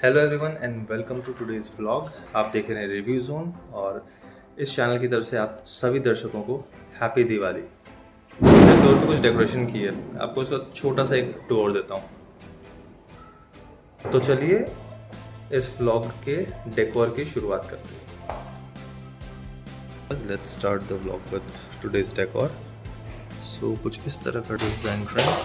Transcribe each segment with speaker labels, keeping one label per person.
Speaker 1: Hello everyone and welcome to today's vlog. आप देख रहे हैं रिव्यू जोन और इस चैनल की तरफ से आप सभी दर्शकों को हैप्पी दिवाली। मैंने फ्लोर पे कुछ डेकोरेशन की है, आपको इसका छोटा सा एक टूर देता हूँ। तो चलिए इस व्लॉग के डेकोर की शुरुआत करते हैं। Let's start the vlog with today's decor. So कुछ इस तरह का डिजाइन ड्रेस।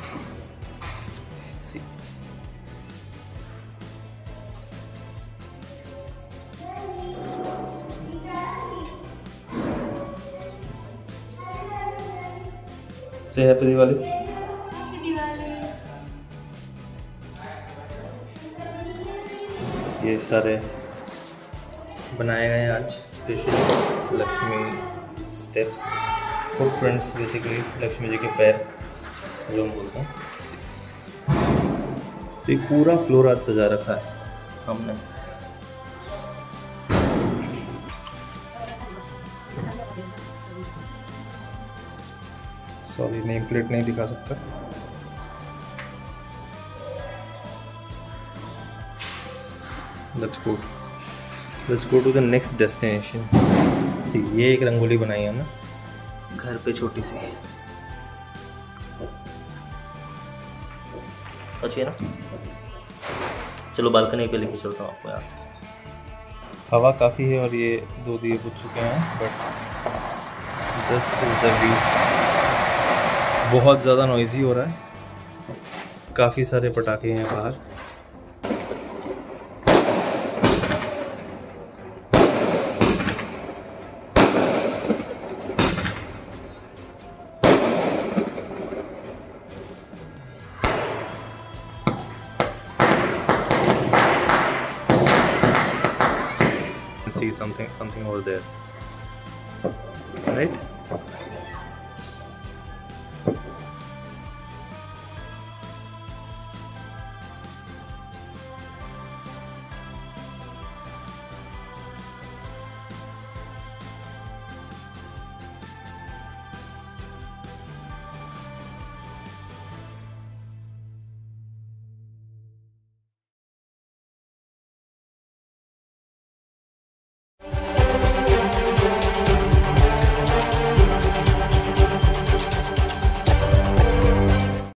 Speaker 1: से हैप्पी दिवाली।
Speaker 2: हैप्पी दिवाली।
Speaker 1: ये सारे बनाए गए हैं आज specially Lakshmi steps, footprints, basically Lakshmi ji के पैर जो हम बोलते हैं। तो ये पूरा फ्लोर आज सजा रखा है हमने। सॉरी नेम प्लेट नहीं दिखा सकता। Let's go to the next destination. See ये एक रंगोली बनाई है हमने घर पे छोटी सी, अच्छी है ना। चलो बालकनी पे लेके चलता हूँ आपको यहाँ से। हवा काफ़ी है और ये 2 दिए बुझ चुके हैं, but this is the view. बहुत ज़्यादा नॉइजी हो रहा है, काफ़ी सारे पटाखे हैं बाहर। See something over there, right?